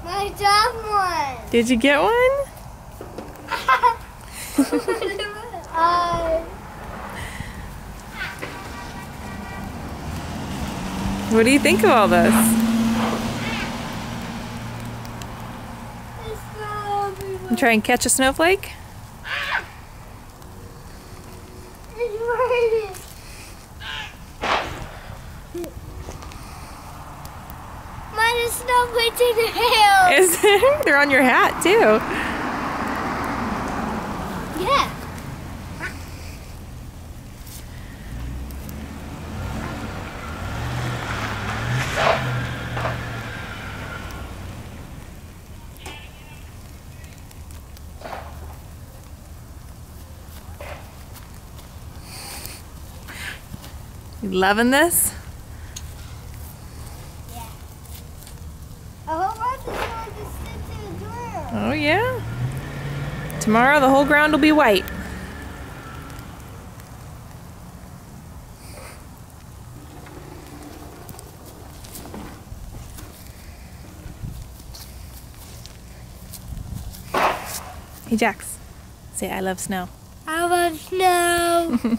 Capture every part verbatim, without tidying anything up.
I got one. Did you get one? uh, What do you think of all this? You try and catch a snowflake? Mine is snowflakes in the hail. Is there? They're on your hat too. Yeah. You loving this? Yeah. I hope I can just stick to the door. Oh yeah. Tomorrow the whole ground will be white. Hey Jax, say I love snow. I love snow.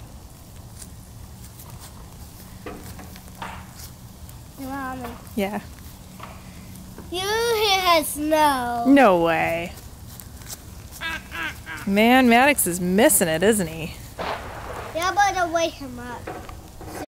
Mommy, Yeah. you here has snow. No way. Man, Maddox is missing it, isn't he? Yeah, but to wake him up.